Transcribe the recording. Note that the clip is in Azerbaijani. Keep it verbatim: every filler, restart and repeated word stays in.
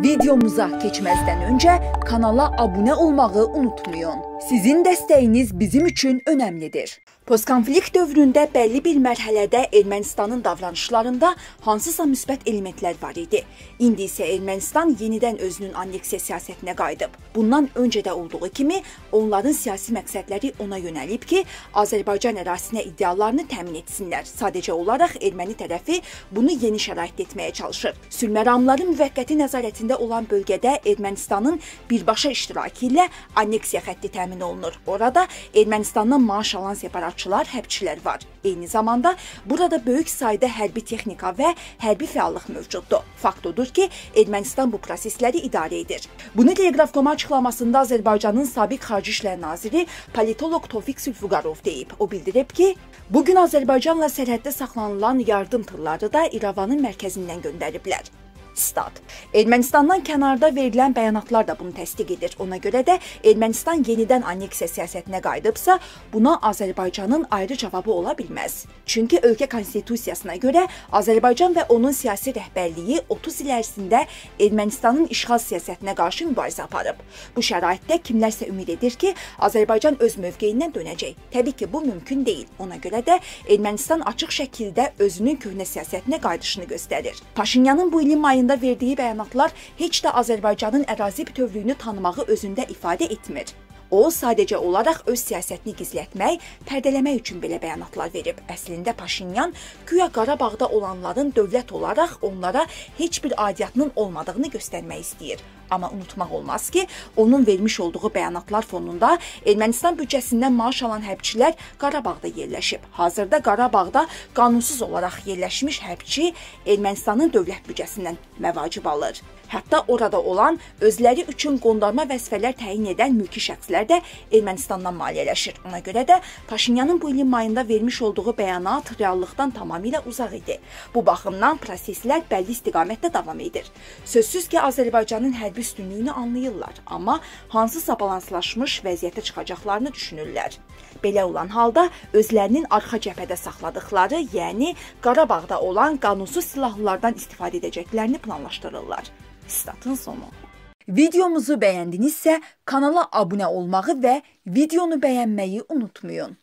Videomuza keçməzdən öncə kanala abunə olmağı unutmayın. Sizin dəstəyiniz bizim üçün önəmlidir. Postkonflikt dövründə bəlli bir mərhələdə Ermənistanın davranışlarında hansısa müsbət elementlər var idi. İndi isə Ermənistan yenidən özünün anneksiya siyasətinə qayıdıb. Bundan öncə də olduğu kimi onların siyasi məqsədləri ona yönəlib ki, Azərbaycan ərazisinə iddialarını təmin etsinlər. Sadəcə olaraq erməni tərəfi bunu yeni şəraitdə etməyə çalışır. Sülhməramların müvəqqəti nəzarətində olan bölgədə Ermənistanın birbaşa iştirakı ilə anneksiya xətti təmin olunur. Orada Ermənistandan maaş alan separatçılar, hərbçilər var. Eyni zamanda burada böyük sayda hərbi texnika və hərbi fəallıq mövcuddur. Fakt odur ki, Ermənistan bu prosesləri idarə edir. Bunu Telegraf.com açıqlamasında Azərbaycanın sabiq Xarici İşlər naziri politoloq Tofiq Zülfüqarov deyib. O bildirib ki, bugün Azərbaycanla sərhəddə saxlanılan yardım tırları da İrəvanın mərkəzindən göndəriblər. Stat. Ermənistandan kənarda verilən bəyanatlar da bunu təsdiq edir. Ona görə də Ermənistan yenidən anneksiya siyasətinə qayıdıbsa, buna Azərbaycanın ayrı cavabı ola bilməz. Çünki ölkə konstitusiyasına görə Azərbaycan və onun siyasi rəhbərliyi otuz il ərzində Ermənistanın işğal siyasətinə qarşı mübarizə aparıb. Bu şəraitdə kimlərsə ümid edir ki, Azərbaycan öz mövqeyindən dönəcək. Təbii ki, bu mümkün deyil. Ona görə də Ermənistan açıq şəkildə özünün köhnə siyasətinə qayıdışını göstərir. Paşinyanın bu ilin mayında verdiyi bəyanatlar heç də Azərbaycanın ərazi bütövlüyünü tanımağı özündə ifadə etmir. O, sadəcə olaraq öz siyasətini gizlətmək, pərdələmək üçün belə bəyanatlar verib. Əslində Paşinyan güya Qarabağda olanların dövlət olaraq onlara heç bir aidiyyatının olmadığını göstərmək istəyir. Amma unutmaq olmaz ki, onun vermiş olduğu bəyanatlar fonunda Ermənistan büdcəsindən maaş alan hərbçilər Qarabağda yerləşib. Hazırda Qarabağda qanunsuz olaraq yerləşmiş hərbçi Ermənistanın dövlət büdcəsindən məvacib alır. Hətta orada olan özləri üçün qondarma vəzifələr təyin edən mülki şəxslər də Ermənistandan maliyyələşir. Ona görə də Paşinyanın bu ilin mayında vermiş olduğu bəyanat reallıqdan tamamilə uzaq idi. Bu baxımdan proseslər bəlli istiqamətdə davam edir. Sözsüz ki, Azərbaycanın hərbi üstünlüyünü anlayırlar, amma hansısa balanslaşmış vəziyyətə çıxacaqlarını düşünürlər. Belə olan halda özlərinin arxa cəbhədə saxladıqları, yəni Qarabağda olan qanunsuz silahlılardan istifadə edəcəklərini planlaşdırırlar. Statın sonu. Videomuzu bəyəndinizsə kanala abunə olmağı və videonu bəyənməyi unutmayın.